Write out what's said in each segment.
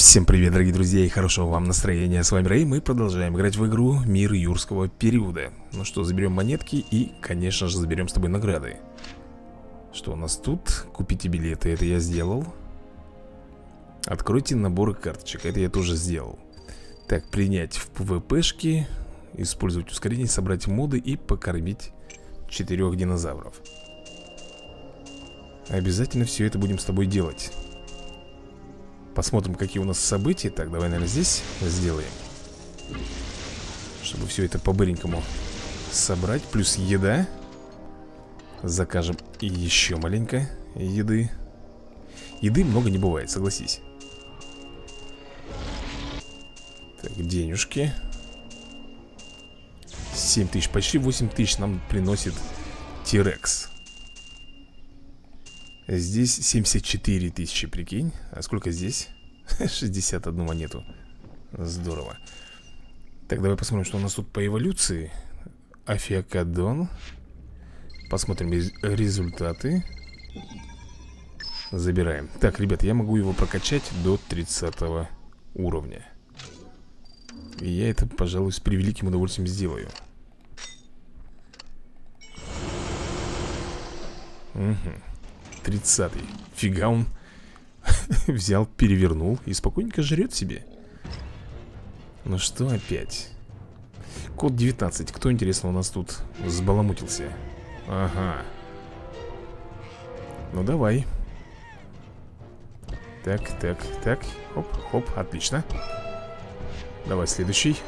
Всем привет, дорогие друзья, и хорошего вам настроения. С вами Рэй, мы продолжаем играть в игру Мир юрского периода. Ну что, заберем монетки и, конечно же, заберем с тобой награды. Что у нас тут? Купите билеты, это я сделал. Откройте наборы карточек, это я тоже сделал. Так, принять в ПВПшки, использовать ускорение, собрать моды и покормить 4 динозавров. Обязательно все это будем с тобой делать. Посмотрим, какие у нас события. Так, давай, наверное, здесь сделаем, чтобы все это по-быренькому собрать. Плюс еда. Закажем и еще маленько еды. Еды много не бывает, согласись. Так, денежки 7 тысяч, почти 8 тысяч нам приносит T-Rex. Здесь 74 тысячи, прикинь. А сколько здесь? 61 монету. Здорово. Так, давай посмотрим, что у нас тут по эволюции. Афиокадон. Посмотрим результаты. Забираем. Так, ребят, я могу его прокачать до 30 уровня. И я это, пожалуй, с превеликим удовольствием сделаю. Угу. 30-й. Фига он взял, перевернул и спокойненько жрет себе. Ну что опять? Код 19. Кто, интересно, у нас тут взбаламутился? Ага. Ну давай. Так, так, так. Хоп, хоп, отлично. Давай следующий.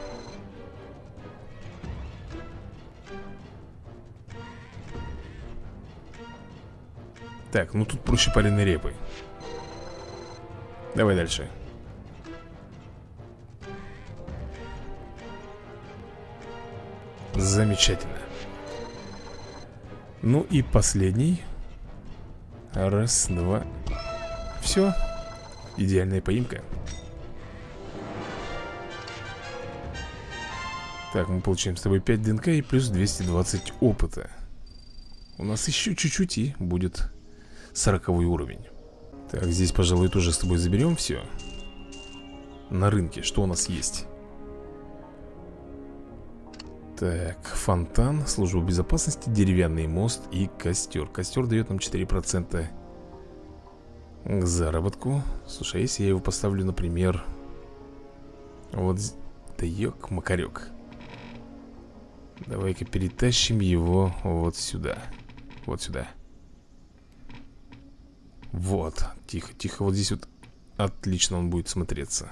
Так, ну тут проще пареной репы. Давай дальше. Замечательно. Ну и последний. Раз, два. Все. Идеальная поимка. Так, мы получаем с тобой 5 ДНК и плюс 220 опыта. У нас еще чуть-чуть и будет 40-й уровень. Так, здесь, пожалуй, тоже с тобой заберем все. На рынке, что у нас есть? Так, фонтан, служба безопасности, деревянный мост и костер. Костер дает нам 4% к заработку. Слушай, а если я его поставлю, например, вот, да ёк-макарёк. Давай-ка перетащим его вот сюда. Вот сюда. Вот, тихо, тихо, вот здесь вот отлично он будет смотреться.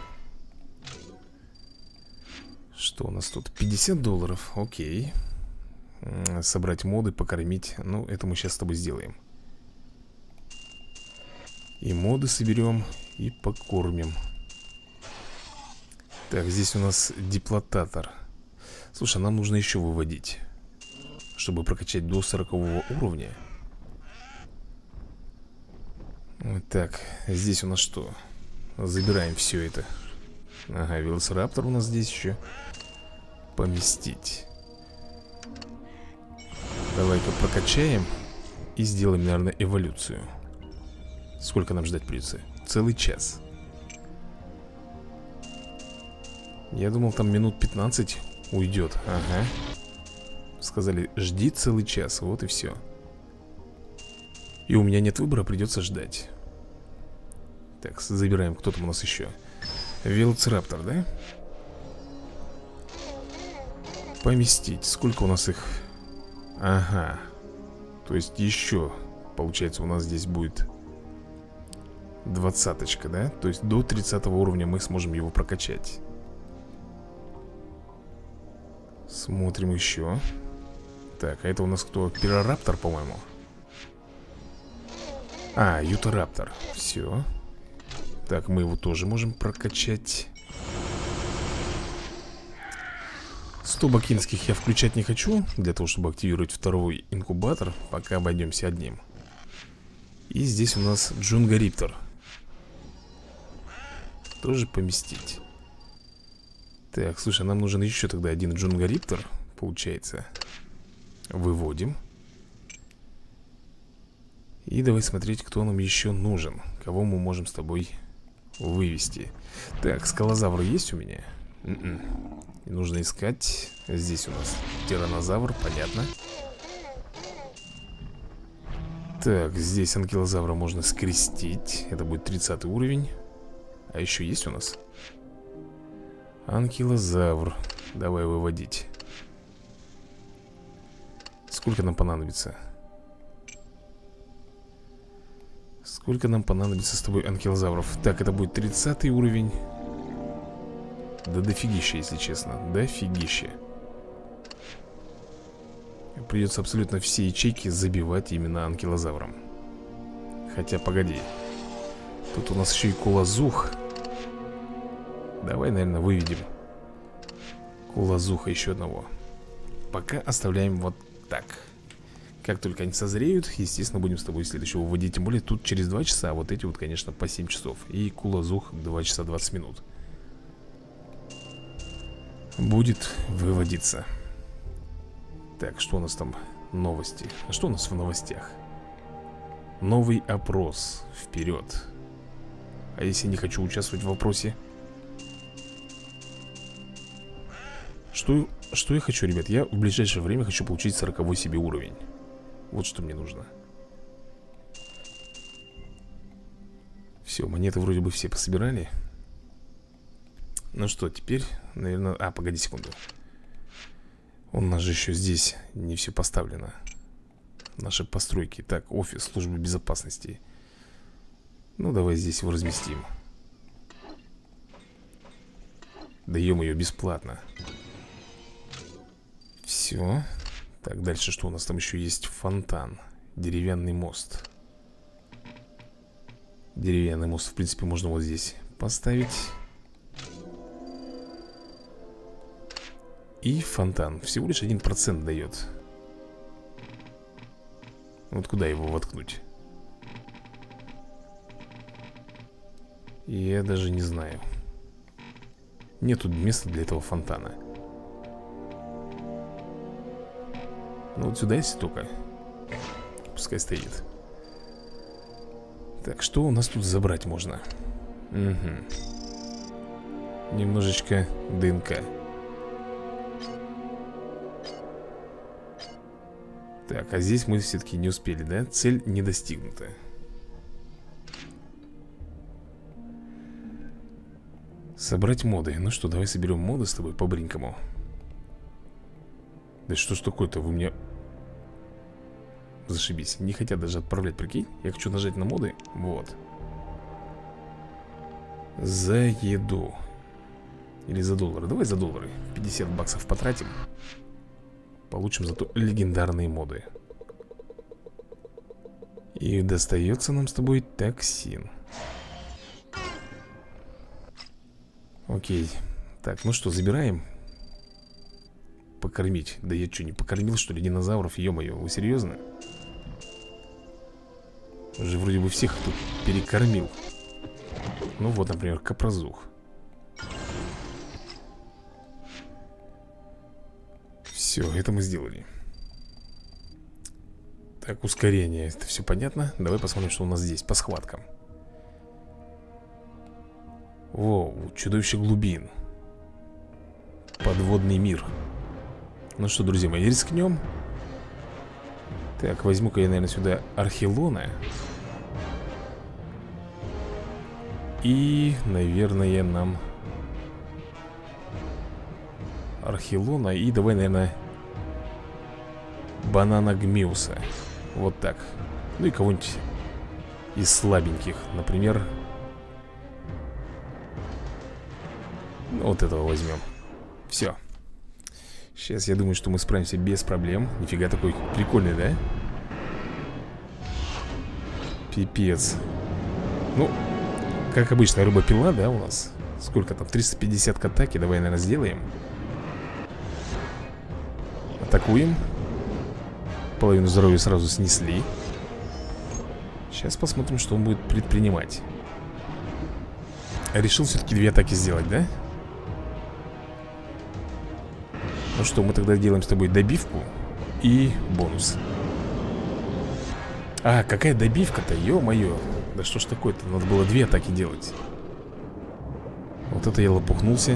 Что у нас тут? 50 долларов, окей. Собрать моды, покормить. Ну, это мы сейчас с тобой сделаем. И моды соберем, и покормим. Так, здесь у нас диплотатор. Слушай, нам нужно еще выводить, чтобы прокачать до 40 уровня. Так, здесь у нас что? Забираем все это. Ага, велоцираптор у нас здесь еще. Поместить. Давай-ка прокачаем и сделаем, наверное, эволюцию. Сколько нам ждать придется? Целый час. Я думал, там минут 15 уйдет. Ага. Сказали, жди целый час. Вот и все. И у меня нет выбора, придется ждать. Так, забираем, кто там у нас еще. Велоцираптор, да? Поместить. Сколько у нас их? Ага. То есть еще, получается, у нас здесь будет 20-очка, да? То есть до 30 уровня мы сможем его прокачать. Смотрим еще. Так, а это у нас кто? Пирораптор, по-моему. А, Ютараптор. Все. Так, мы его тоже можем прокачать. 100 бакинских я включать не хочу, для того, чтобы активировать второй инкубатор. Пока обойдемся одним. И здесь у нас Джунгариптор. Тоже поместить. Так, слушай, нам нужен еще тогда один Джунгариптор, получается. Выводим. И давай смотреть, кто нам еще нужен. Кого мы можем с тобой вывести. Так, скалозавр есть у меня? Нужно искать. Здесь у нас тиранозавр, понятно. Так, здесь анкилозавра можно скрестить. Это будет 30 уровень. А еще есть у нас анкилозавр. Давай выводить. Сколько нам понадобится? Сколько нам понадобится с тобой анкилозавров? Так, это будет 30 уровень. Да дофигища, если честно. Дофигища. Придется абсолютно все ячейки забивать именно анкилозавром. Хотя, погоди. Тут у нас еще и кулазух. Давай, наверное, выведем кулазуха еще одного. Пока оставляем вот так. Как только они созреют, естественно, будем с тобой следующего выводить. Тем более тут через 2 часа, а вот эти вот, конечно, по 7 часов. И кулазух 2 часа 20 минут будет выводиться. Так, что у нас там? Новости. А что у нас в новостях? Новый опрос. Вперед. А если не хочу участвовать в вопросе? Что я хочу, ребят? Я в ближайшее время хочу получить 40-й себе уровень. Вот что мне нужно. Все, монеты вроде бы все пособирали. Ну что, теперь, наверное... А, погоди секунду. У нас же еще здесь не все поставлено. Наши постройки. Так, офис службы безопасности. Ну, давай здесь его разместим. Даем ее бесплатно. Все. Так, дальше что у нас там еще есть? Фонтан. Деревянный мост. Деревянный мост, в принципе, можно вот здесь поставить. И фонтан. Всего лишь 1% дает. Вот куда его воткнуть? Я даже не знаю. Нету места для этого фонтана. Ну вот сюда, если только. Пускай стоит. Так, что у нас тут забрать можно? Угу. Немножечко ДНК. Так, а здесь мы все-таки не успели, да? Цель не достигнута. Собрать моды. Ну что, давай соберем моды с тобой по-бренькому. Да что ж такое-то, вы мне... Зашибись, не хотят даже отправлять, прикинь. Я хочу нажать на моды, вот. За еду. Или за доллары, давай за доллары. 50 баксов потратим. Получим зато легендарные моды. И достается нам с тобой токсин. Окей. Так, ну что, забираем. Покормить. Да я что, не покормил, что ли, динозавров? Ё-моё, вы серьезно? Уже вроде бы всех тут перекормил. Ну вот, например, капрозух. Все, это мы сделали. Так, ускорение. Это все понятно. Давай посмотрим, что у нас здесь по схваткам. Воу, чудовище глубин. Подводный мир. Ну что, друзья мои, рискнем. Так, возьму-ка я, наверное, сюда Архилона. И, наверное, нам Архилона. И давай, наверное, Банана Гмиуса. Вот так. Ну и кого-нибудь из слабеньких. Например, вот этого возьмем. Все. Сейчас я думаю, что мы справимся без проблем. Нифига такой прикольный, да? Пипец. Ну, как обычно, рыба-пила, да, у нас? Сколько там? 350 к атаке. Давай, наверное, сделаем. Атакуем. Половину здоровья сразу снесли. Сейчас посмотрим, что он будет предпринимать. Решил все-таки 2 атаки сделать, да? Ну что, мы тогда делаем с тобой добивку и бонус. А, какая добивка-то, ё-моё. Да что ж такое-то, надо было 2 атаки делать. Вот это я лопухнулся.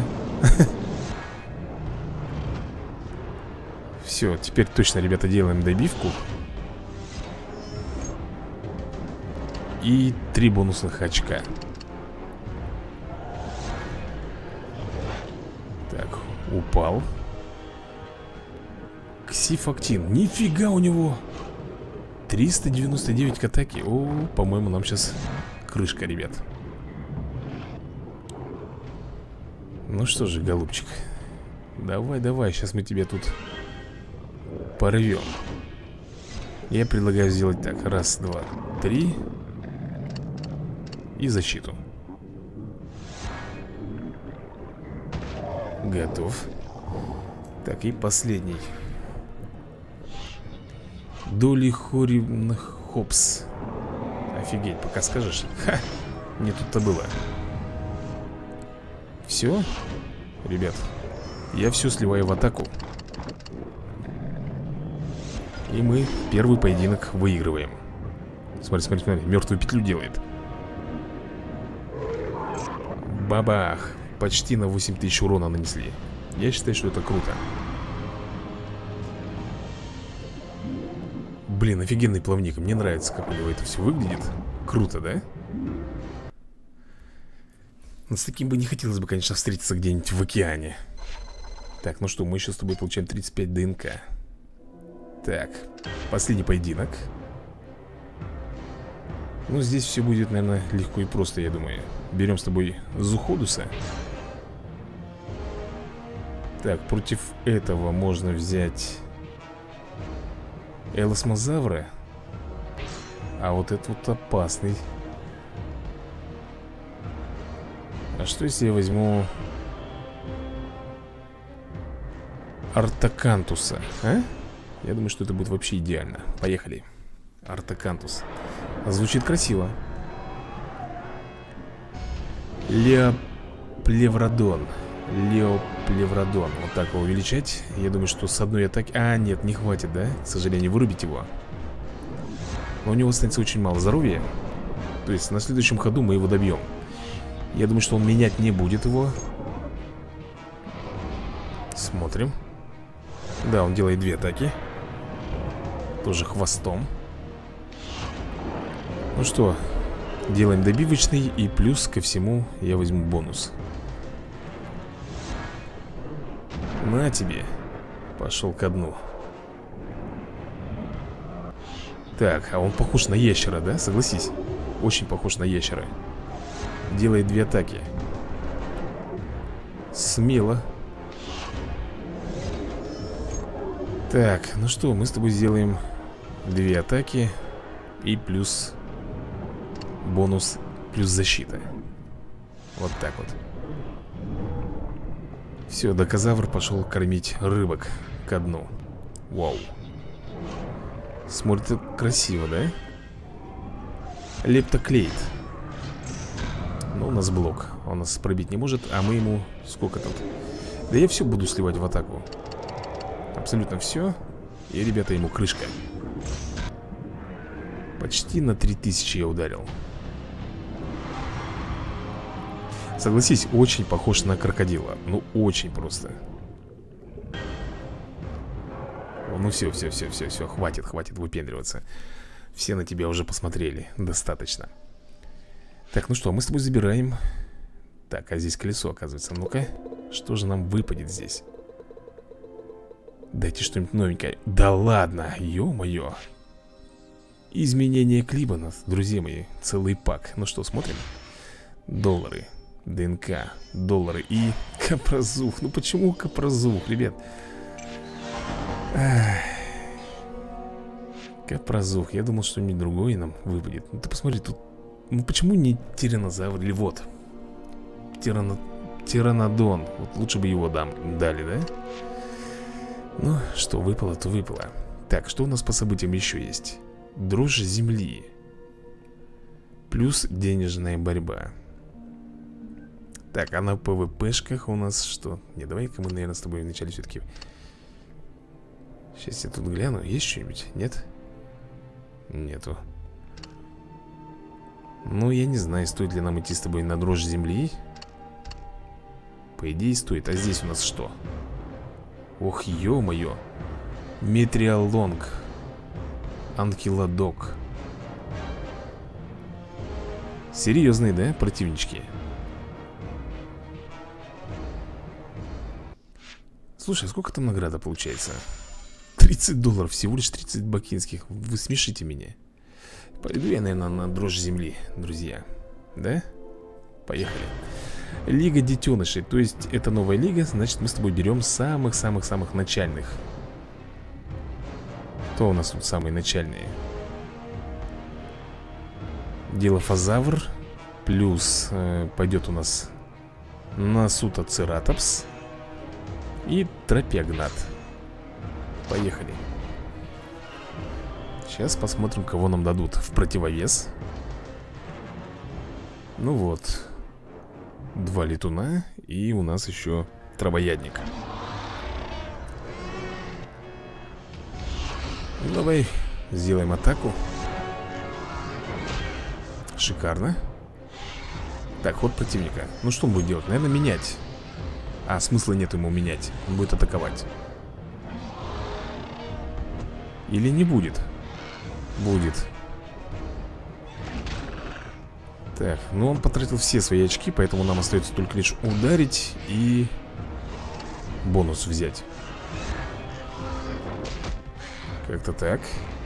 Все, теперь точно, ребята, делаем добивку. И 3 бонусных очка. Так, упал. Ксифактин. Нифига у него 399 к атаке. О, по-моему, нам сейчас крышка, ребят. Ну что же, голубчик, давай, давай, сейчас мы тебе тут порвем. Я предлагаю сделать так. Раз, два, три. И защиту. Готов. Так, и последний. Доли хоривных хопс. Офигеть, пока скажешь. Ха, не тут-то было. Все, ребят, я все сливаю в атаку. И мы первый поединок выигрываем. Смотри, смотри, смотри, мертвую петлю делает. Бабах. Почти на 8000 урона нанесли. Я считаю, что это круто. Блин, офигенный плавник. Мне нравится, как у него это все выглядит. Круто, да? Но с таким бы не хотелось бы, конечно, встретиться где-нибудь в океане. Так, ну что, мы еще с тобой получаем 35 ДНК. Так, последний поединок. Ну, здесь все будет, наверное, легко и просто, я думаю. Берем с тобой Зуходуса. Так, против этого можно взять Элосмозавра. А вот этот вот опасный. А что если я возьму Артакантуса, а? Я думаю, что это будет вообще идеально. Поехали. Артакантус. Звучит красиво. Леоплевродон. Леоплевродон. Вот так его увеличать. Я думаю, что с одной атаки... А, нет, не хватит, да? К сожалению, вырубить его. Но у него останется очень мало здоровья. То есть на следующем ходу мы его добьем. Я думаю, что он менять не будет его. Смотрим. Да, он делает 2 атаки. Тоже хвостом. Ну что, делаем добивочный. И плюс ко всему я возьму бонус. На тебе. Пошел ко дну. Так, а он похож на ящера, да? Согласись. Очень похож на ящера. Делает 2 атаки. Смело. Так, ну что, мы с тобой сделаем 2 атаки. И плюс бонус, плюс защита. Вот так вот. Все, докозавр пошел кормить рыбок ко дну. Вау. Смотрит красиво, да? Лептоклейт. Но у нас блок. Он нас пробить не может, а мы ему... Сколько тут? Да я все буду сливать в атаку. Абсолютно все. И, ребята, ему крышка. Почти на 3000 я ударил. Согласись, очень похож на крокодила. Ну, очень просто. Ну все, хватит выпендриваться. Все на тебя уже посмотрели. Достаточно. Так, ну что, мы с тобой забираем. Так, а здесь колесо, оказывается. Ну-ка, что же нам выпадет здесь? Дайте что-нибудь новенькое. Да ладно, ё-моё. Изменение клибанов, друзья мои. Целый пак. Ну что, смотрим. Доллары, ДНК, доллары и капрозух. Ну почему капрозух, ребят? Ах. Капрозух. Я думал, что-нибудь другое нам выпадет. Ну ты посмотри, тут... Ну почему не тиранозавр? Или вот Тиранодон. Вот лучше бы его дали, да? Ну, что выпало, то выпало. Так, что у нас по событиям еще есть? Дрожь земли. Плюс денежная борьба. Так, а на ПВПшках у нас что? Не, давай-ка мы, наверное, с тобой вначале все-таки... Сейчас я тут гляну. Есть что-нибудь? Нет? Нету. Ну, я не знаю, стоит ли нам идти с тобой на дрожь земли. По идее стоит. А здесь у нас что? Ох, ё-моё. Метриалонг. Анкиладок. Серьезные, да, противнички? Слушай, сколько там награда получается? $30, всего лишь 30 бакинских. Вы смешите меня. Пойду я, наверное, на дрожь земли, друзья. Да? Поехали. Лига детенышей. То есть это новая лига. Значит, мы с тобой берем самых-самых-самых начальных. Кто у нас тут самые начальные? Дилофазавр. Плюс пойдет у нас Насутоцератопс. И Тропиогнат. Поехали. Сейчас посмотрим, кого нам дадут в противовес. Ну вот. 2 летуна. И у нас еще травоядник. Ну, давай сделаем атаку. Шикарно. Так, ход противника. Ну что он будет делать? Наверное, менять. А, смысла нет ему менять. Он будет атаковать. Или не будет? Будет. Так, ну он потратил все свои очки, поэтому нам остается только лишь ударить и бонус взять. Как-то так.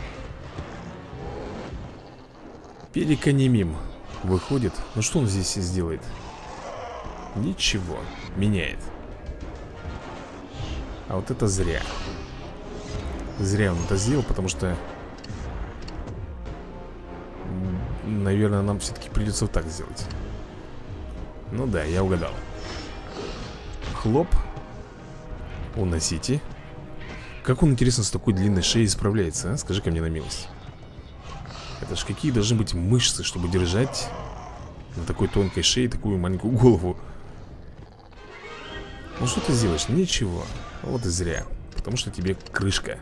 Переконемим выходит. Ну что он здесь сделает? Ничего. Меняет. А вот это зря. Зря он это сделал, потому что, наверное, нам все-таки придется вот так сделать. Ну да, я угадал. Хлоп. Уносите. Как он, интересно, с такой длинной шеей справляется, а? Скажи-ка мне на милость. Это ж какие должны быть мышцы, чтобы держать на такой тонкой шее такую маленькую голову. Ну что ты сделаешь? Ничего. Вот и зря. Потому что тебе крышка.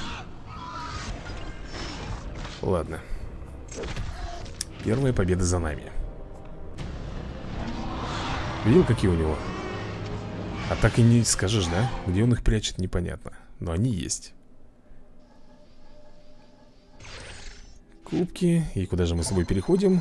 Ладно. Первая победа за нами. Видел, какие у него? А так и не скажешь, да? Где он их прячет, непонятно. Но они есть. Кубки. И куда же мы с тобой переходим?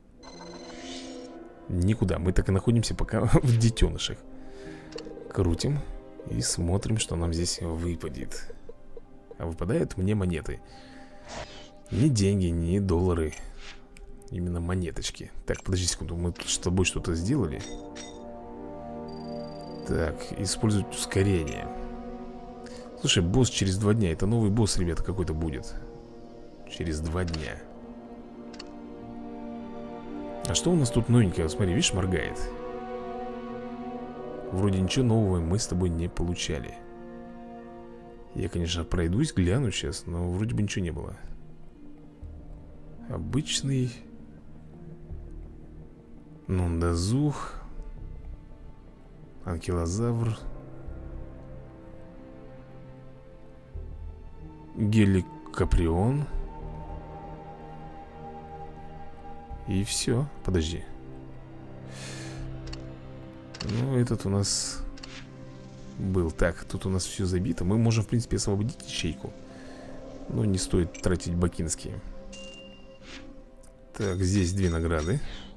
Никуда. Мы так и находимся пока в детенышах. Крутим. И смотрим, что нам здесь выпадет. А выпадают мне монеты. Не деньги, не доллары. Именно монеточки. Так, подожди секунду. Мы с тобой что-то сделали. Так, использовать ускорение. Слушай, босс через 2 дня. Это новый босс, ребята, какой-то будет. Через 2 дня. А что у нас тут новенькое? Смотри, видишь, моргает. Вроде ничего нового мы с тобой не получали. Я, конечно, пройдусь, гляну сейчас, но вроде бы ничего не было. Обычный Нундазух. Анкилозавр. Геликаприон. И все, подожди. Ну, этот у нас был. Так, тут у нас все забито. Мы можем, в принципе, освободить ячейку. Но не стоит тратить бакинские. Так, здесь 2 награды.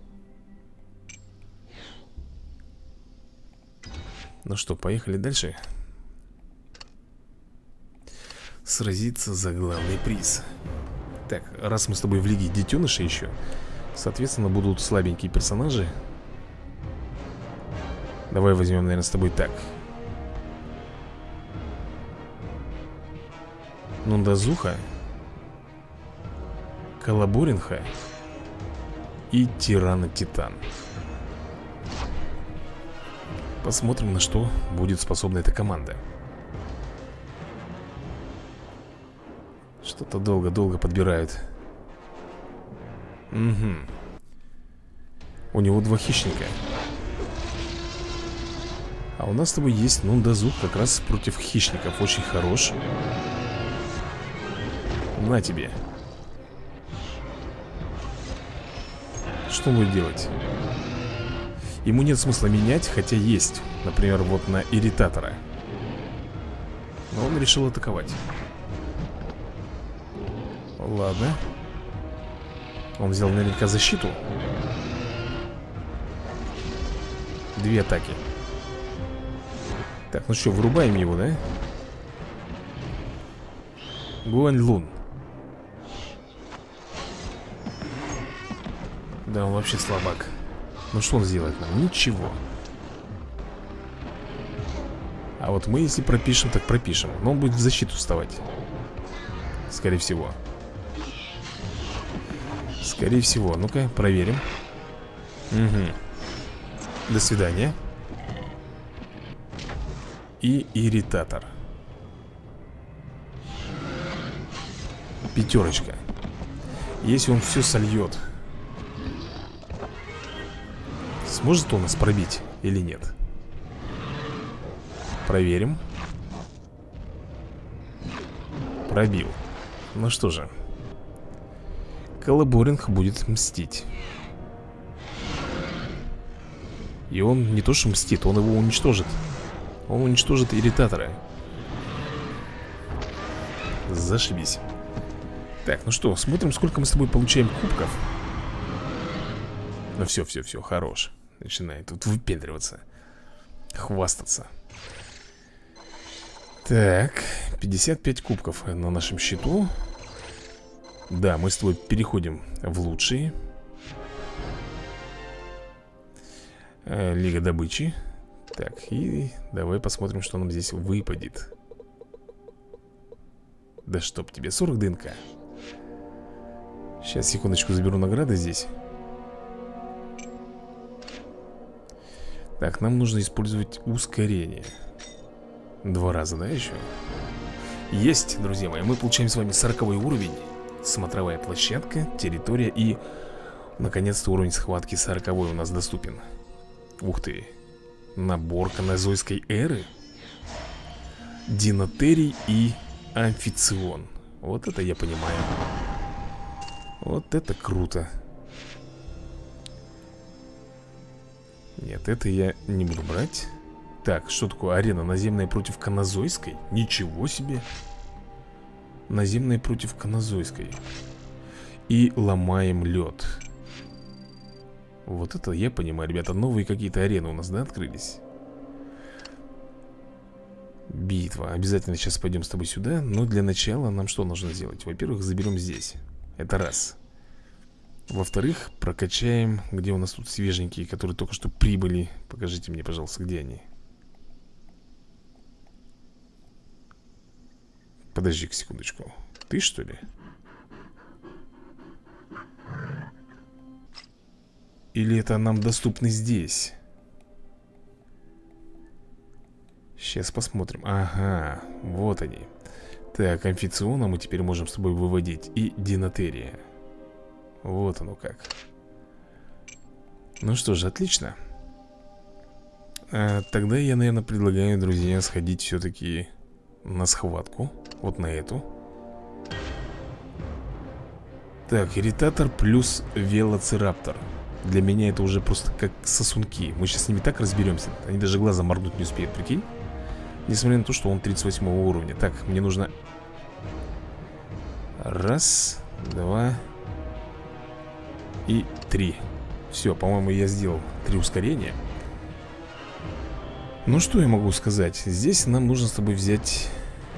Ну что, поехали дальше. Сразиться за главный приз. Так, раз мы с тобой в лиге детенышей еще, соответственно, будут слабенькие персонажи. Давай возьмем, наверное, с тобой так. Нундазуха, Колоборинха и Тирана Титан. Посмотрим, на что будет способна эта команда. Что-то долго-долго подбирают. Угу. У него 2 хищника. А у нас с тобой есть Нундазух как раз против хищников. Очень хорош. На тебе. Что он будет делать? Ему нет смысла менять, хотя есть. Например, вот на ирритатора. Но он решил атаковать. Ладно. Он взял наверняка защиту. 2 атаки. Так, ну что, вырубаем его, да? Гуань Лун. Да, он вообще слабак. Ну что он сделает нам? Ничего. А вот мы, если пропишем, так пропишем. Но он будет в защиту вставать. Скорее всего. Скорее всего. Ну-ка, проверим. Угу. До свидания. И ирритатор. 5. Если он все сольет, сможет он нас пробить или нет? Проверим. Пробил. Ну что же, Колоборинг будет мстить. И он не то что мстит, он его уничтожит. Он уничтожит ирритатора. Зашибись. Так, ну что, смотрим, сколько мы с тобой получаем кубков. Ну все, хорош. Начинает тут выпендриваться. Хвастаться. Так, 55 кубков на нашем счету. Да, мы с тобой переходим в лучшие. Лига добычи. Так, и давай посмотрим, что нам здесь выпадет. Да чтоб тебе, 40 ДНК. Сейчас, секундочку, заберу награды здесь. Так, нам нужно использовать ускорение. 2 раза, да, еще? Есть, друзья мои, мы получаем с вами 40-й уровень. Смотровая площадка, территория и, наконец-то, уровень схватки 40-й у нас доступен. Ух ты. Набор канозойской эры. Динотерий и амфицион. Вот это я понимаю. Вот это круто. Нет, это я не буду брать. Так, что такое арена наземная против канозойской? Ничего себе. Наземная против канозойской. И ломаем лед. Вот это я понимаю, ребята. Новые какие-то арены у нас, да, открылись? Битва. Обязательно сейчас пойдем с тобой сюда. Но для начала нам что нужно сделать? Во-первых, заберем здесь. Это раз. Во-вторых, прокачаем. Где у нас тут свеженькие, которые только что прибыли? Покажите мне, пожалуйста, где они. Подожди-ка секундочку. Ты что ли? Или это нам доступны здесь? Сейчас посмотрим. Ага, вот они. Так, амфициона мы теперь можем с тобой выводить. И динотерия. Вот оно как. Ну что же, отлично. Тогда я, наверное, предлагаю, друзья, сходить все-таки на схватку. Вот на эту. Так, ирритатор плюс велоцираптор. Для меня это уже просто как сосунки. Мы сейчас с ними так разберемся. Они даже глазом моргнуть не успеют, прикинь. Несмотря на то, что он 38 уровня. Так, мне нужно... Раз, два и 3. Все, по-моему, я сделал 3 ускорения. Ну, что я могу сказать? Здесь нам нужно с тобой взять...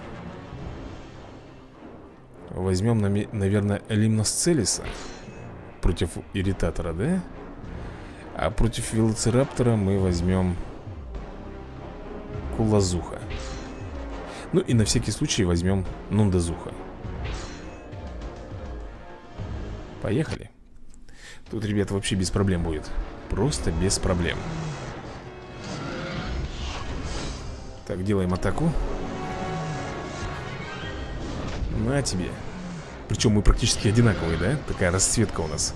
Возьмем, наверное, Лимносцелиса против ирритатора, да? А против велоцираптора мы возьмем Кулазуха. Ну и на всякий случай возьмем Нундазуха. Поехали. Тут, ребята, вообще без проблем будет. Просто без проблем. Так, делаем атаку. На тебе. Причем мы практически одинаковые, да? Такая расцветка у нас.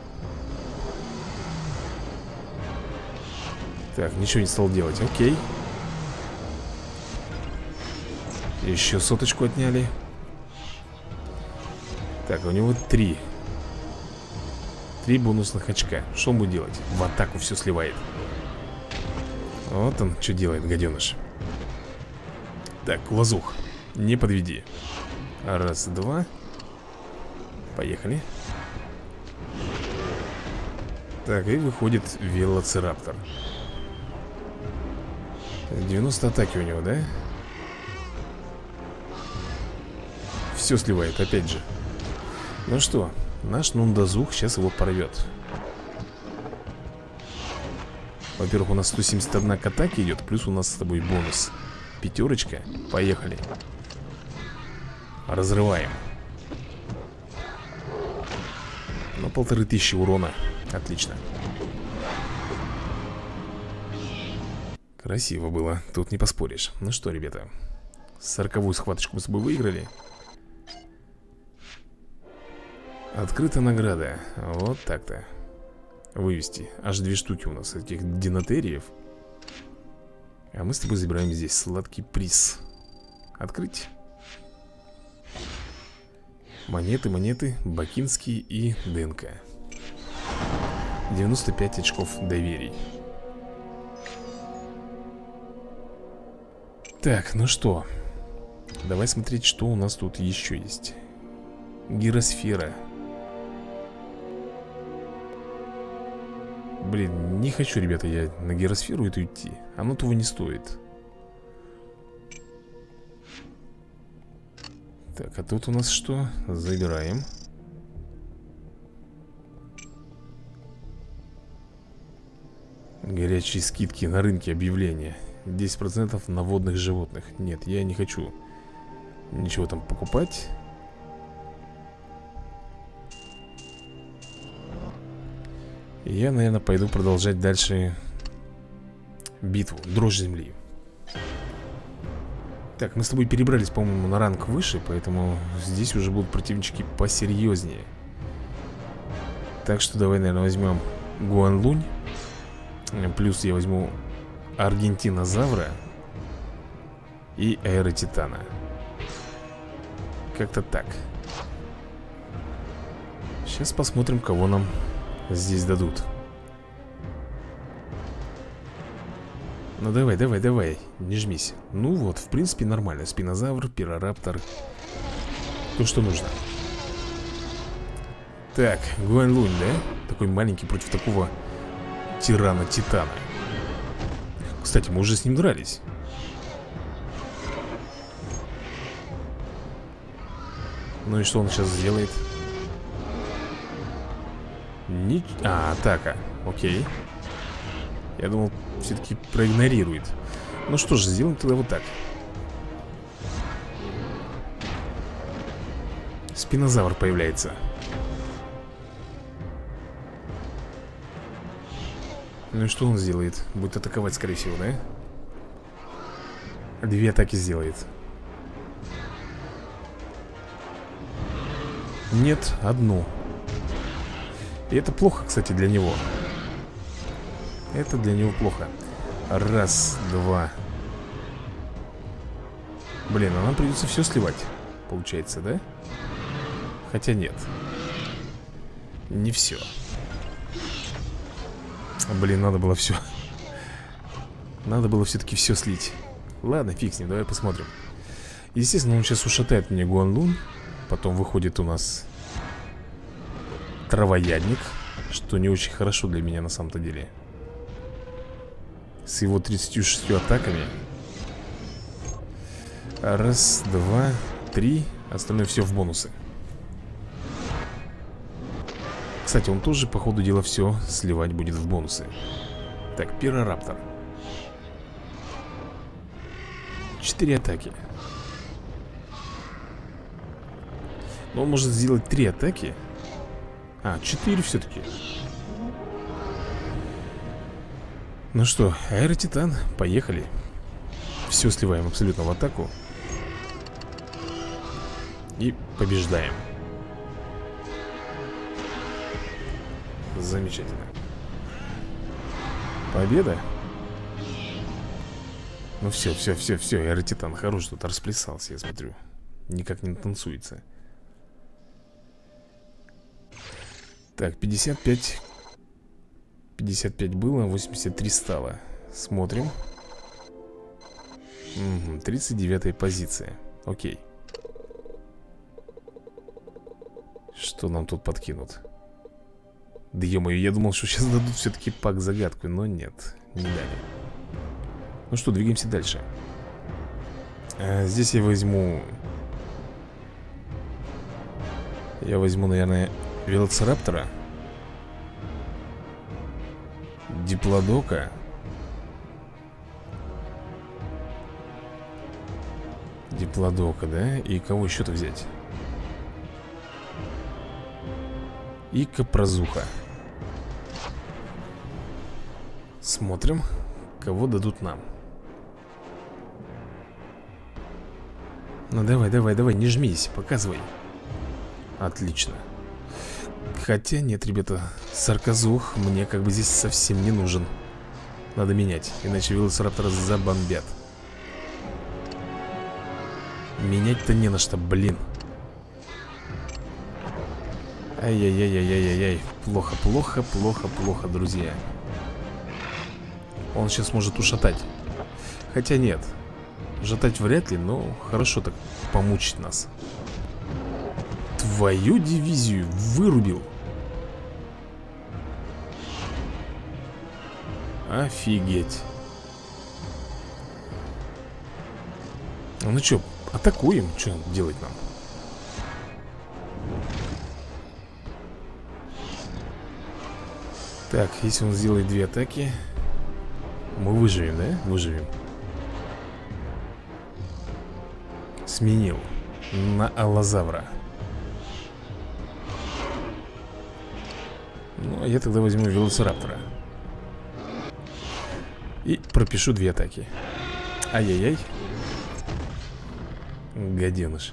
Так, ничего не стал делать, окей. Еще соточку отняли. Так, у него 3 бонусных очка. Что он будет делать? В атаку все сливает. Вот он что делает, гаденыш. Так, лазух, не подведи. Раз, два. Поехали. Так, и выходит велоцираптор. 90 атаки у него, да? Все сливает, опять же. Ну что, наш Нундазух сейчас его порвет. Во-первых, у нас 171 к атаке идет, плюс у нас с тобой бонус. Пятерочка, поехали. Разрываем. Ну, 1500 урона. Отлично. Красиво было, тут не поспоришь. Ну что, ребята, 40-ю схваточку мы с собой выиграли. Открыта награда. Вот так-то. Вывести. Аж 2 штуки у нас этих динотериев. А мы с тобой забираем здесь сладкий приз. Открыть. Монеты, монеты, бакинские и ДНК. 95 очков доверий. Так, ну что, давай смотреть, что у нас тут еще есть. Гиросфера. Блин, не хочу, ребята, я на гиросферу эту идти. Оно того не стоит. Так, а тут у нас что? Забираем. Горячие скидки на рынке, объявления. 10% на водных животных. Нет, я не хочу ничего там покупать. Я, наверное, пойду продолжать дальше битву. Дрожь земли. Так, мы с тобой перебрались, по-моему, на ранг выше, поэтому здесь уже будут противнички посерьезнее. Так что давай, наверное, возьмем Гуанлунь. Плюс я возьму Аргентинозавра и Аэротитана. Как-то так. Сейчас посмотрим, кого нам здесь дадут. Ну давай, давай, давай, не жмись. Ну вот, в принципе, нормально. Спинозавр, пирораптор. То, что нужно. Так, Гуанлунь, да? Такой маленький против такого тирана-титана. Кстати, мы уже с ним дрались. Ну и что он сейчас сделает? Атака. Окей. Я думал, все-таки проигнорирует. Ну что же, сделаем тогда вот так. Спинозавр появляется. Ну и что он сделает? Будет атаковать, скорее всего, да? 2 атаки сделает. Нет, 1. И это плохо, кстати, для него. Это для него плохо. Раз, два. Блин, а нам придется все сливать. Получается, да? Хотя нет. Не все. Блин, надо было все. Надо было все-таки все слить. Ладно, фиг с ним, давай посмотрим. Естественно, он сейчас ушатает мне Гуанлунь. Потом выходит у нас Травоядник, что не очень хорошо для меня на самом-то деле. С его 36 атаками. Раз, два, три. Остальное все в бонусы. Кстати, он тоже, по ходу дела, все сливать будет в бонусы. Так, пирораптор. 4 атаки. Но он может сделать 3 атаки. 4 все-таки. Ну что, Аэротитан, поехали. Все сливаем абсолютно в атаку. И побеждаем. Замечательно. Победа. Ну все, Аэротитан хорош тут расплясался, я смотрю. Никак не танцуется. Так, 55 было, 83 стало. Смотрим. 39-я позиция. Окей. Что нам тут подкинут? Да ё-моё, я думал, что сейчас дадут все-таки пак-загадку. Но нет, не дали. Ну что, двигаемся дальше. Здесь я возьму... наверное, велоцираптора, диплодока, да? И кого еще-то взять? И капрозуха. Смотрим, кого дадут нам. Ну давай, не жмись, показывай. Отлично. Хотя нет, ребята, сарказух мне как бы здесь совсем не нужен. Надо менять, иначе велоцираптора забомбят. Менять-то не на что, блин. Ай-яй-яй-яй-яй-яй. Плохо, друзья. Он сейчас может ушатать. Хотя нет, ушатать вряд ли, но хорошо так помучить нас. Твою дивизию вырубил. Офигеть. Ну что, атакуем? Что делать нам? Так, если он сделает 2 атаки, мы выживем, да? Выживем. Сменил на аллозавра. Ну, а я тогда возьму велоцираптора и пропишу 2 атаки. Ай-яй-яй. Гаденыш.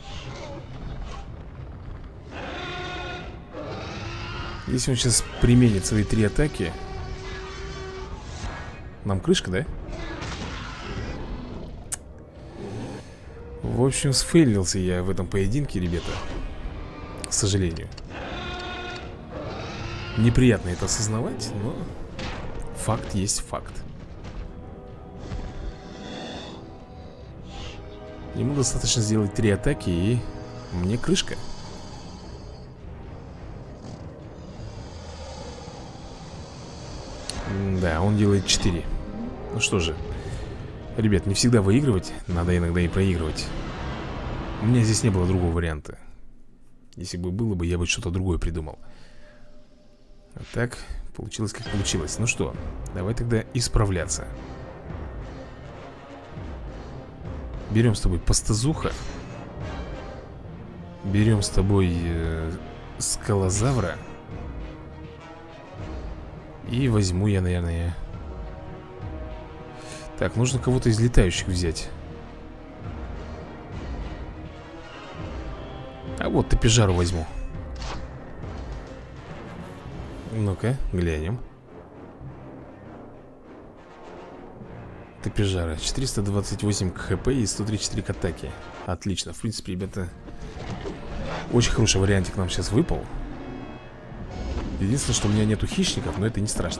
Если он сейчас применит свои 3 атаки, нам крышка, да? В общем, сфейлился я в этом поединке, ребята. К сожалению. Неприятно это осознавать, но факт есть факт. Ему достаточно сделать 3 атаки, и мне крышка. Да, он делает 4. Ну что же, ребят, не всегда выигрывать, надо иногда и проигрывать. У меня здесь не было другого варианта. Если бы было бы, я бы что-то другое придумал. А так, получилось как получилось. Ну что, давай тогда исправляться. Берем с тобой пастазуха. Берем с тобой скалозавра. И возьму я, наверное... Так, нужно кого-то из летающих взять. А вот Топижару возьму. Ну-ка, глянем. Топижара, 428 к хп и 134 к атаке. Отлично, в принципе, ребята, очень хороший вариантик нам сейчас выпал. Единственное, что у меня нету хищников, но это не страшно.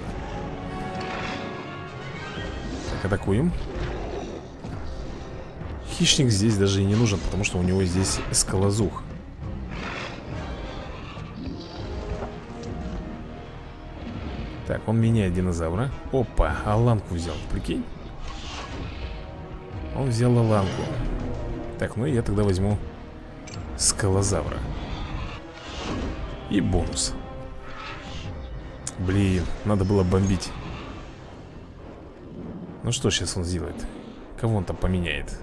Так, атакуем. Хищник здесь даже и не нужен, потому что у него здесь скалозух. Так, он меняет динозавра. Опа, аланку взял, прикинь. Он взял аланку. Так, ну я тогда возьму скалозавра. И бонус. Блин, надо было бомбить. Ну что сейчас он сделает? Кого он там поменяет?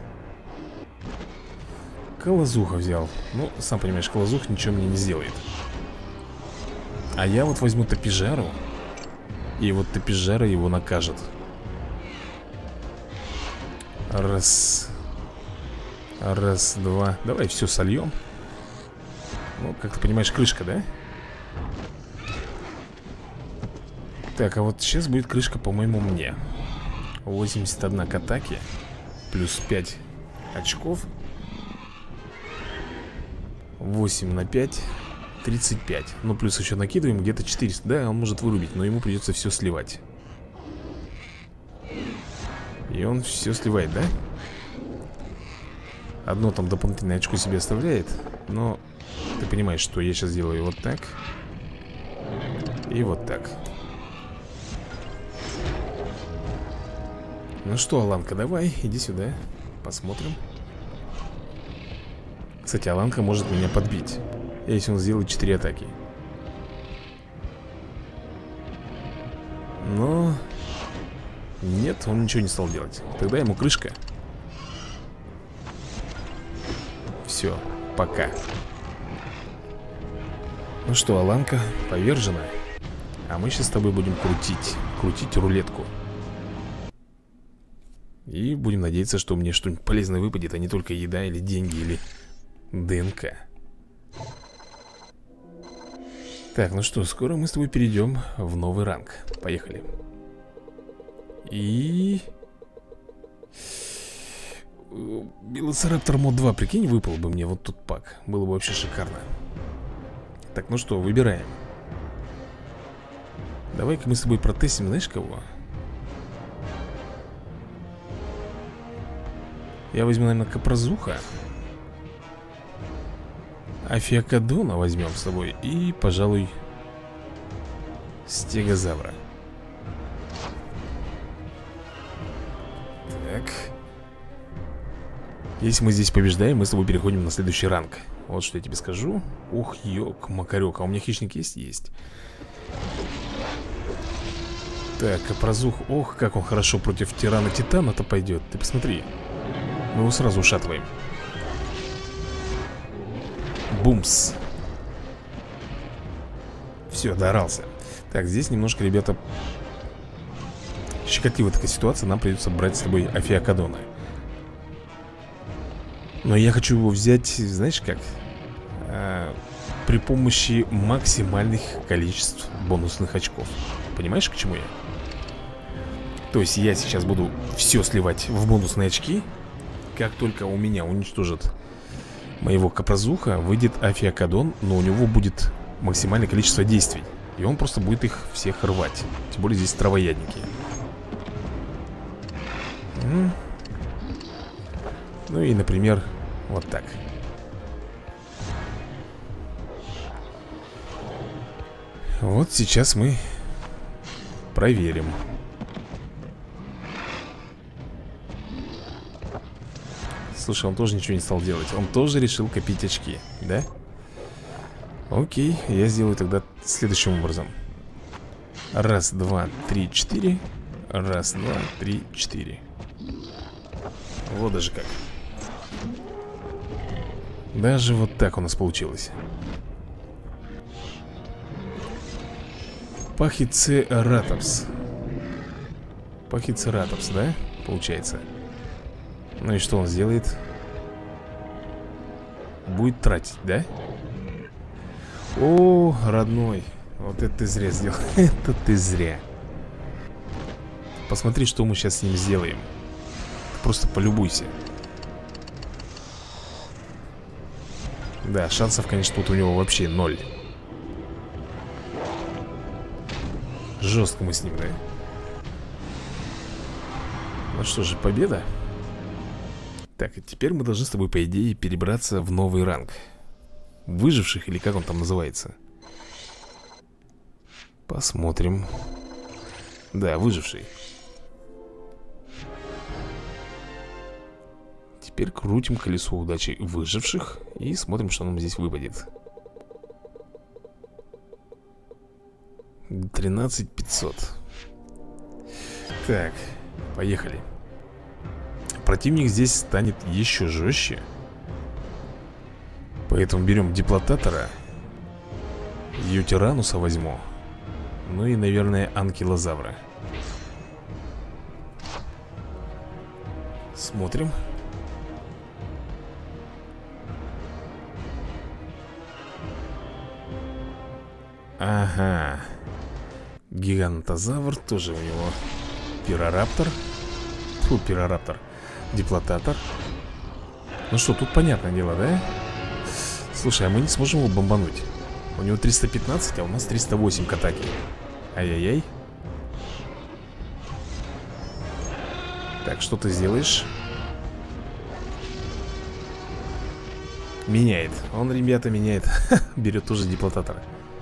Колозуха взял. Ну, сам понимаешь, Колозух ничего мне не сделает. А я вот возьму Топижару. И вот Топижара его накажет. Раз. Раз, два. Давай все сольем. Ну, как ты понимаешь, крышка, да? Так, а вот сейчас будет крышка, по-моему, мне. 81 к атаке. Плюс 5 очков. 8 на 5. 35. Ну, плюс еще накидываем где-то 400. Да, он может вырубить, но ему придется все сливать. И он все сливает, да? Одно там дополнительное очко себе оставляет. Но ты понимаешь, что я сейчас делаю вот так. И вот так. Ну что, Аланка, давай, иди сюда. Посмотрим. Кстати, Аланка может меня подбить, если он сделает 4 атаки. Но... нет, он ничего не стал делать. Тогда ему крышка. Все, пока. Ну что, Аланка повержена. А мы сейчас с тобой будем крутить рулетку. И будем надеяться, что мне что-нибудь полезное выпадет, а не только еда или деньги, или ДНК. Так, ну что, скоро мы с тобой перейдем в новый ранг. Поехали. И... Велоцираптор мод 2, прикинь, выпал бы мне вот тут пак. Было бы вообще шикарно. Так, ну что, выбираем. Давай-ка мы с тобой протестим, знаешь кого? Я возьму, наверное, Капразуха. Афиокадона возьмем с собой. И, пожалуй, Стегозавра. Так. Если мы здесь побеждаем, мы с тобой переходим на следующий ранг. Вот что я тебе скажу. Ух, ёк-макарёк. А у меня хищник есть? Есть. Так, Капразух. Ох, как он хорошо против тирана-титана-то пойдет. Ты посмотри. Мы его сразу ушатываем. Бумс. Все, доорался. Так, здесь немножко, ребята, щекотливая такая ситуация. Нам придется брать с тобой Афиокадона. Но я хочу его взять, знаешь как? При помощи максимальных количеств бонусных очков. Понимаешь, к чему я? То есть я сейчас буду все сливать в бонусные очки. Как только у меня уничтожат моего Капразуха, выйдет Афиокадон, но у него будет максимальное количество действий. И он просто будет их всех рвать. Тем более здесь травоядники. Ну и, например, вот так. Вот сейчас мы проверим. Слушай, он тоже ничего не стал делать. Он тоже решил копить очки, да? Окей, я сделаю тогда следующим образом. Раз, два, три, четыре. Раз, два, три, четыре. Вот даже как. Даже вот так у нас получилось. Пахицератопс. Пахицератопс, да? Получается. Ну и что он сделает? Будет тратить, да? О, родной. Вот это ты зря сделал. Это ты зря. Посмотри, что мы сейчас с ним сделаем. Просто полюбуйся. Да, шансов, конечно, тут у него вообще 0. Жестко мы с ним, да? Ну что же, победа. Так, и теперь мы должны с тобой, по идее, перебраться в новый ранг. Выживших, или как он там называется? Посмотрим. Да, выживший. Теперь крутим колесо удачи выживших и смотрим, что нам здесь выпадет. 13500. Так, поехали. Противник здесь станет еще жестче. Поэтому берем Диплотатора. Ютирануса возьму. Ну и, наверное, Анкилозавра. Смотрим. Ага. Гигантозавр, тоже у него Пирораптор. Фу, Пирораптор. Диплотатор. Ну что, тут понятное дело, да? Слушай, а мы не сможем его бомбануть. У него 315, а у нас 308 к атаке. Ай-яй-яй. Так, что ты сделаешь? Меняет. Он, ребята, меняет. Берет тоже деплотатора.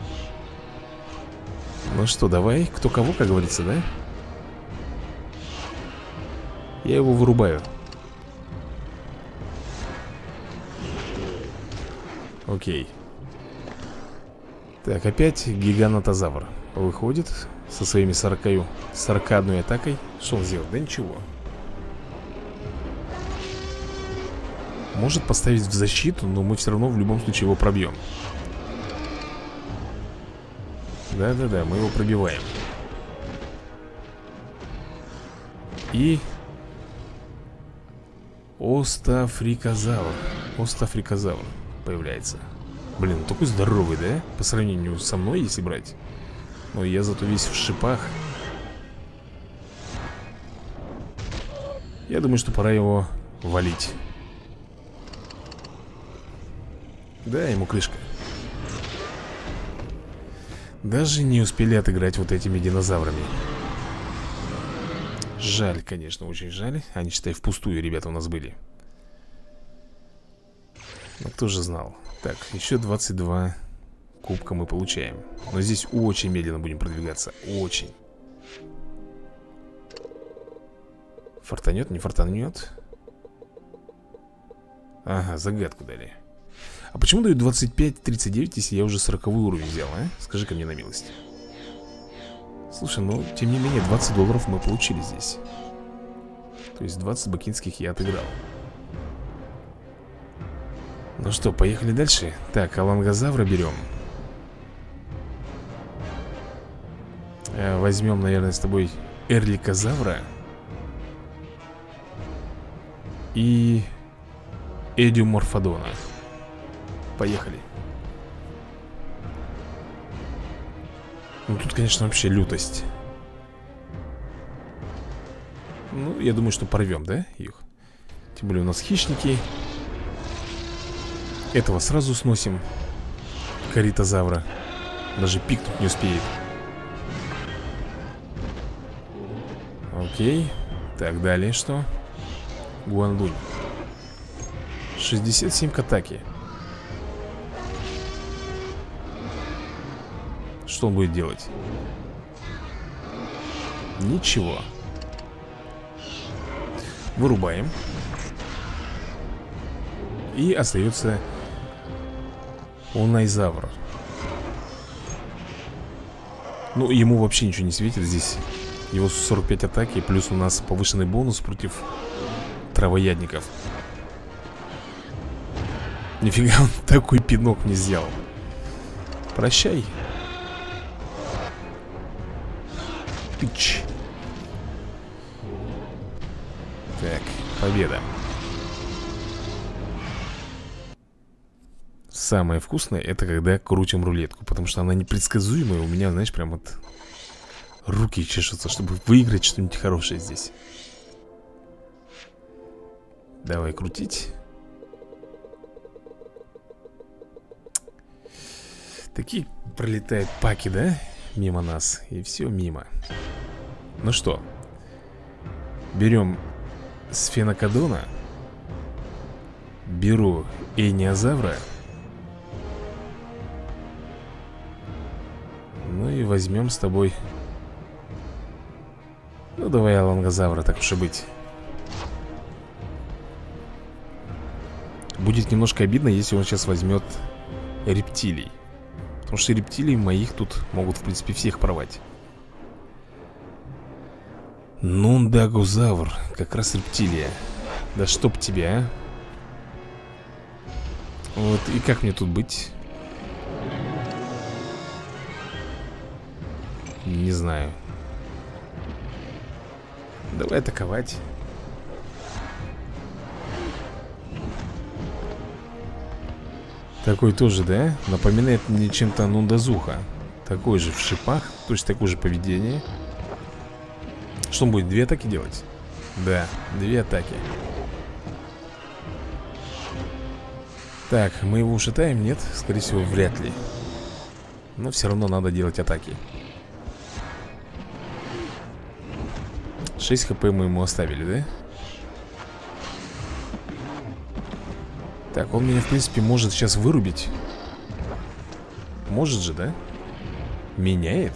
Ну что, давай. Кто кого, как говорится, да? Я его вырубаю. Окей. Так, опять гиганотозавр выходит со своими 41 атакой. Что он сделал? Да ничего. Может поставить в защиту, но мы все равно в любом случае его пробьем. Да-да-да, мы его пробиваем. И Остафрикозавр появляется. Блин, он такой здоровый, да? По сравнению со мной, если брать. Но я зато весь в шипах. Я думаю, что пора его валить. Да, ему крышка. Даже не успели отыграть вот этими динозаврами. Жаль, конечно, очень жаль. Они, считай, впустую, ребята, у нас были. Но кто же знал. Так, еще 22 кубка мы получаем. Но здесь очень медленно будем продвигаться. Очень. Фартанет, не фартанет. Ага, загадку дали. А почему дают 25-39, если я уже 40-й уровень взял, а? Скажи-ка мне на милость. Слушай, ну, тем не менее, $20 мы получили здесь. То есть 20 бакинских я отыграл. Ну что, поехали дальше. Так, алангозавра берем. Возьмем, наверное, с тобой эрликозавра. И эдиуморфодона. Поехали. Ну тут, конечно, вообще лютость. Ну, я думаю, что порвем, да, их? Тем более у нас хищники. Этого сразу сносим. Коритозавра. Даже пикнуть не успеет. Окей. Так, далее что? Гуандунь. 67 к атаке. Что он будет делать? Ничего. Вырубаем. И остается Онайзавр. Ну, ему вообще ничего не светит здесь. Его 45 атаки, плюс у нас повышенный бонус против травоядников. Нифига, он такой пинок мне сделал. Прощай. Тыч. Так, победа. Самое вкусное — это когда крутим рулетку, потому что она непредсказуемая. У меня, знаешь, прям вот руки чешутся, чтобы выиграть что-нибудь хорошее здесь. Давай крутить. Такие пролетают паки, да? Мимо нас. И все мимо. Ну что, берем сфенокодона. Беру эйниозавра. Ну и возьмем с тобой. Ну давай алангозавра, так уж и быть. Будет немножко обидно, если он сейчас возьмет рептилий. Потому что рептилий моих тут могут, в принципе, всех порвать. Нундагузавр, как раз рептилия. Да чтоб тебя, а. Вот, и как мне тут быть? Не знаю. Давай атаковать. Такой тоже, да? Напоминает мне чем-то Нундазуха. Такой же в шипах, точно такое же поведение. Что он будет, 2 атаки делать? Да, 2 атаки. Так, мы его ушатаем? Нет? Скорее всего, вряд ли. Но все равно надо делать атаки. 6 хп мы ему оставили, да? Так, он меня, в принципе, может сейчас вырубить. Может же, да? Меняет?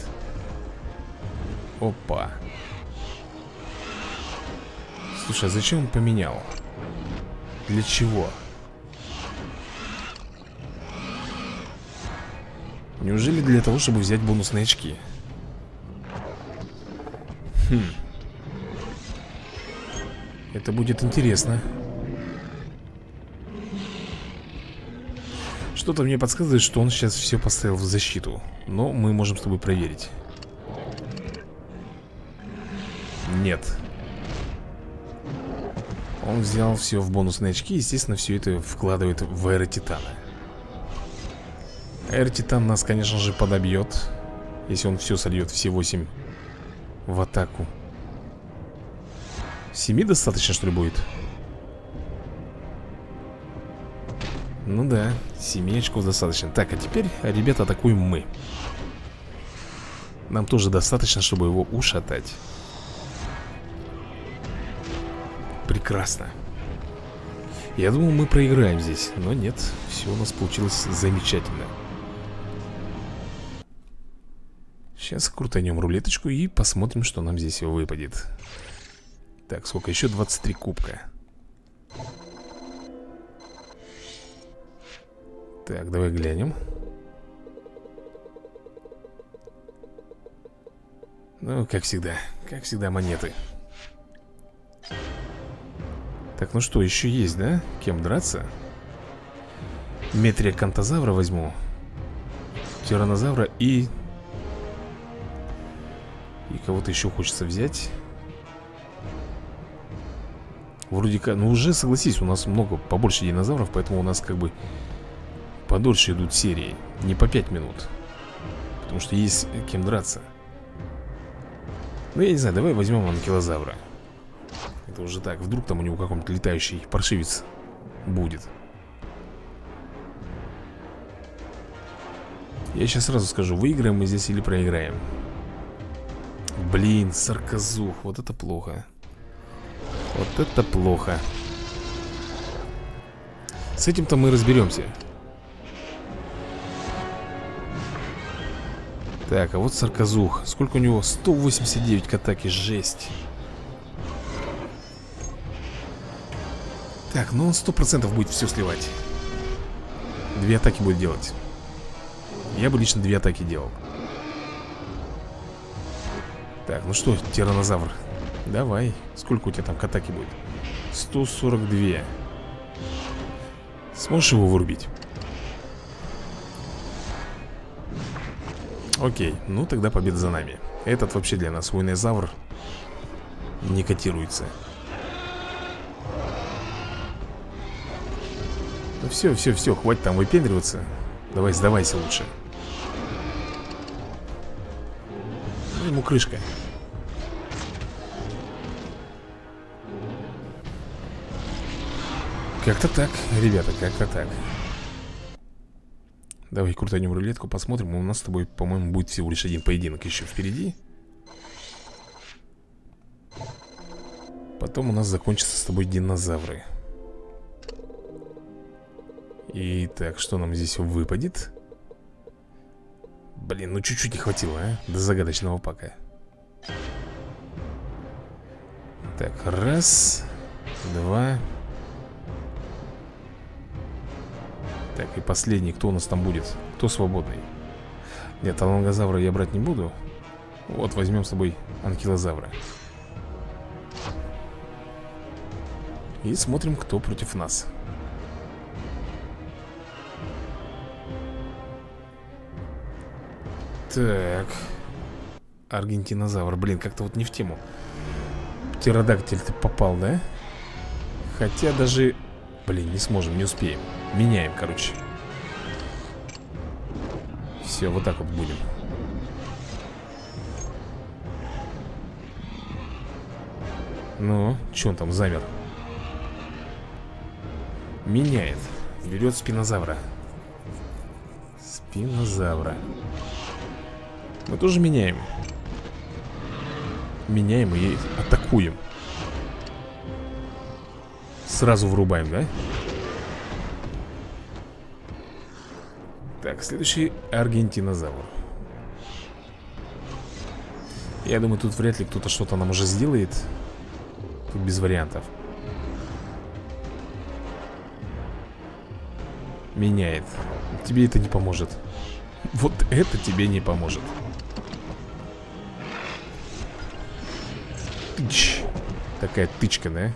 Опа. Слушай, а зачем он поменял? Для чего? Неужели для того, чтобы взять бонусные очки? Это будет интересно. Что-то мне подсказывает, что он сейчас все поставил в защиту. Но мы можем с тобой проверить. Нет. Он взял все в бонусные очки. Естественно, все это вкладывает в аэротитана. Аэротитан нас, конечно же, подобьет. Если он все сольет, все 8 в атаку. 7 достаточно, что ли, будет? Ну да, 7 очков достаточно. Так, а теперь, ребята, атакуем мы. Нам тоже достаточно, чтобы его ушатать. Прекрасно. Я думал, мы проиграем здесь, но нет. Все у нас получилось замечательно. Сейчас крутанем рулеточку и посмотрим, что нам здесь выпадет. Так, сколько? Еще 23 кубка. Так, давай глянем. Ну, как всегда монеты. Так, ну что, еще есть, да? Кем драться? Метрия Кантозавра возьму. Тиранозавра и кого-то еще хочется взять. Вроде как, ну уже, согласись, у нас много, побольше динозавров. Поэтому у нас как бы подольше идут серии. Не по 5 минут. Потому что есть кем драться. Ну я не знаю, давай возьмем анкилозавра. Это уже так, вдруг там у него какой-нибудь летающий паршивец будет. Я сейчас сразу скажу, выиграем мы здесь или проиграем. Блин, сарказух, вот это плохо. Вот это плохо. С этим-то мы разберемся. Так, а вот сарказух. Сколько у него? 189 к атаке, жесть. Так, ну он 100% будет все сливать. 2 атаки будет делать. Я бы лично 2 атаки делал. Так, ну что, тиранозавр, давай. Сколько у тебя там к атаке будет? 142. Сможешь его вырубить? Окей, ну тогда победа за нами. Этот вообще для нас войнозавр не котируется. Ну все, хватит там выпендриваться. Давай, сдавайся лучше. Ну, ему крышка. Как-то так, ребята, как-то так. Давай крутанем рулетку, посмотрим. У нас с тобой, по-моему, будет всего лишь один поединок еще впереди. Потом у нас закончатся с тобой динозавры. Итак, что нам здесь выпадет? Блин, ну чуть-чуть не хватило, а? До загадочного пака. Так, раз, два. Так, и последний, кто у нас там будет? Кто свободный? Нет, алангозавра я брать не буду. Вот, возьмем с собой анкилозавра. И смотрим, кто против нас. Так. Аргентинозавр, блин, как-то вот не в тему. Птеродактиль ты попал, да? Хотя даже... Блин, не сможем, не успеем. Меняем, короче. Все, вот так вот будем. Ну, что он там замер? Меняет. Берет спинозавра. Спинозавра. Мы тоже меняем. Меняем и атакуем. Сразу врубаем, да? Так, следующий аргентинозавр. Я думаю, тут вряд ли кто-то что-то нам уже сделает. Тут без вариантов. Меняет. Тебе это не поможет. Вот это тебе не поможет. Тыч. Такая тычка, да?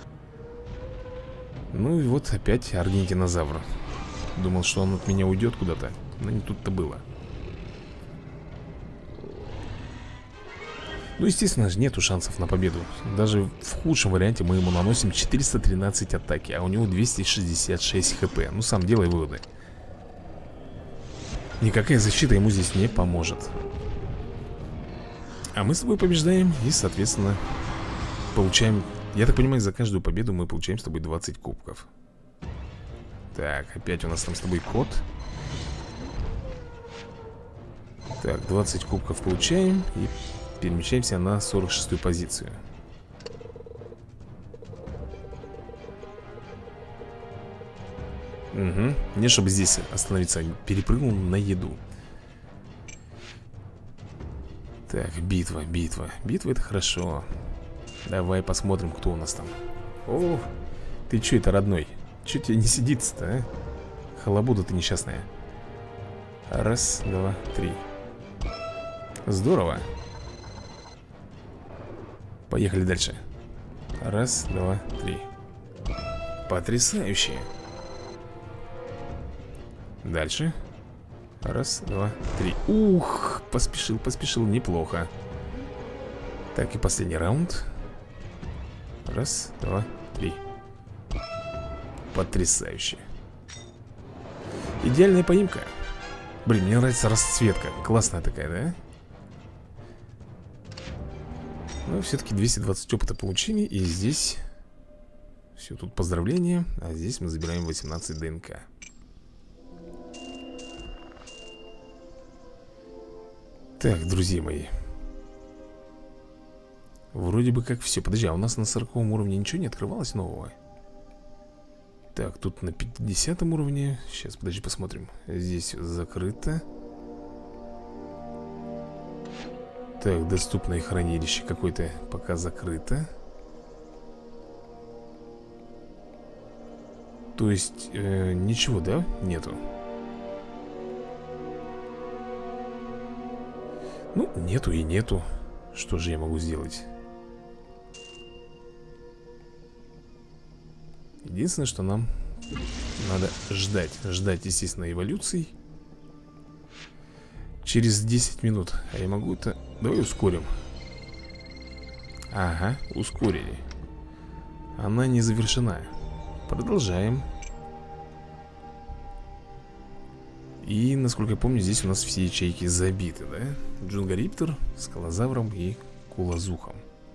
Ну и вот опять аргентинозавр. Думал, что он от меня уйдет куда-то. Но не тут-то было. Ну, естественно же, нету шансов на победу. Даже в худшем варианте мы ему наносим 413 атаки, а у него 266 хп. Ну, сам делай выводы. Никакая защита ему здесь не поможет. А мы с тобой побеждаем и, соответственно, получаем... Я так понимаю, за каждую победу мы получаем с тобой 20 кубков. Так, опять у нас там с тобой код. Так, 20 кубков получаем и перемещаемся на 46-ю позицию. Угу. Не чтобы здесь остановиться, перепрыгнул на еду. Так, битва, битва. Битва — это хорошо. Давай посмотрим, кто у нас там. О, ты чё это, родной? Чё тебе не сидится-то, а? Халабуда ты несчастная. Раз, два, три. Здорово. Поехали дальше. Раз, два, три. Потрясающе. Дальше. Раз, два, три. Ух, поспешил, поспешил, неплохо. Так, и последний раунд. Раз, два, три. Потрясающе. Идеальная поимка. Блин, мне нравится расцветка. Классная такая, да? Но все-таки 220 опыта получили. И здесь все, тут поздравления. А здесь мы забираем 18 ДНК. Так, друзья мои, вроде бы как все. Подожди, а у нас на 40-м уровне ничего не открывалось нового? Так, тут на 50-м уровне. Сейчас, подожди, посмотрим. Здесь закрыто. Так, доступное хранилище какое-то пока закрыто. То есть, ничего, да? Нету. Ну, нету и нету. Что же я могу сделать? Единственное, что нам надо ждать. Ждать, естественно, эволюций. Через 10 минут. А я могу это... Давай ускорим. Ага, ускорили. Она не завершена. Продолжаем. И, насколько я помню, здесь у нас все ячейки забиты, да? Джунгариптор, скалозавром и кулазухом.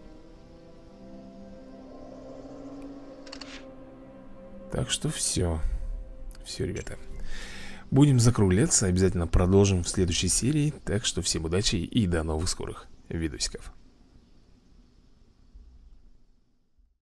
Так что все. Все, ребята. Будем закругляться, обязательно продолжим в следующей серии. Так что всем удачи и до новых скорых видосиков.